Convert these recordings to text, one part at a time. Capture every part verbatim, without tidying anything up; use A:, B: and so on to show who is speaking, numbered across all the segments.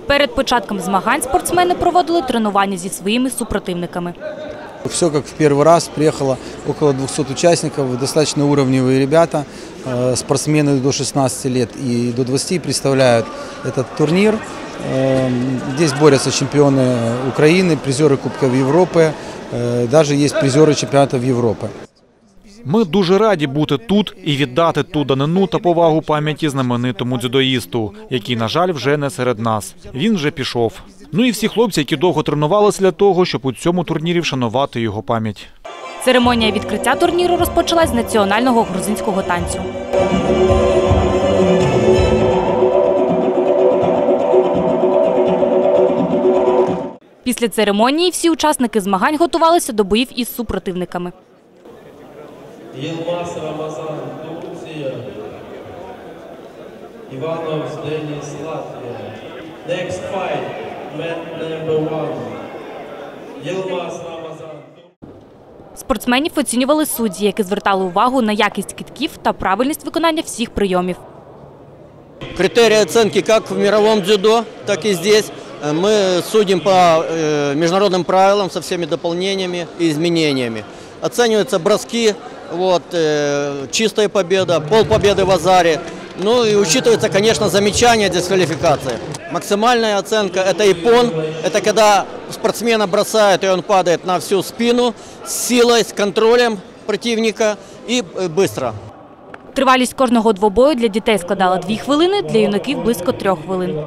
A: Перед початком змагань спортсмени проводили тренування зі своїми супротивниками.
B: Все как в первый раз, приехало около двухсот участников, достаточно уровневые ребята, спортсмены до шестнадцати лет и до двадцати представляют этот турнир. Здесь борются чемпионы Украины, призеры Кубков Европы, даже есть призеры чемпионатов Европы.
C: Ми дуже раді бути тут і віддати ту данину та повагу пам'яті знаменитому дзюдоїсту, який, на жаль, вже не серед нас. Він вже пішов. Ну і всі хлопці, які довго тренувалися для того, щоб у цьому турнірі вшанувати його пам'ять.
A: Церемонія відкриття турніру розпочалась з національного грузинського танцю. Після церемонії всі учасники змагань готувалися до боїв із супротивниками.
D: Єлмаз Рамазан, Турція. Івановс Деніс, Латвія. Next fight, man number one. Єлмаз Рамазан.
A: Спортсменів оцінювали судді, які звертали увагу на якість кидків та правильність виконання всіх прийомів.
E: Критерии оценки как в мировом дзюдо, так и здесь. Мы судим по международным правилам со всеми дополнениями и изменениями. Оцениваются броски, вот, чистая победа, полпобеды в азаре. Ну и учитывается, конечно, замечания, дисквалификации. Максимальная оценка – это иппон. Это когда спортсмена бросают, и он падает на всю спину с силой, с контролем противника и быстро.
A: Тривалість кожного двобою для дітей складала дві хвилини, для юнаків – близько трьох хвилин.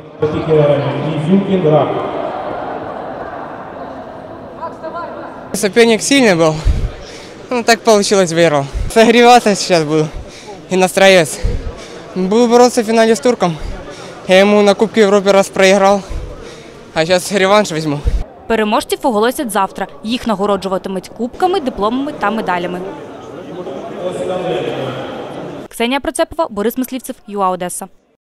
F: Соперник сильный был, ну так получилось, выиграл. Согреваться сейчас буду и настроиться. Буду бороться в финале с турком. Я ему на Кубке Европы раз проиграл, а сейчас реванш возьму.
A: Переможців оголосять завтра. Їх нагороджуватимуть кубками, дипломами та медалями. Ксенія Процепова, Борис Мислівцев, ЮА Одеса.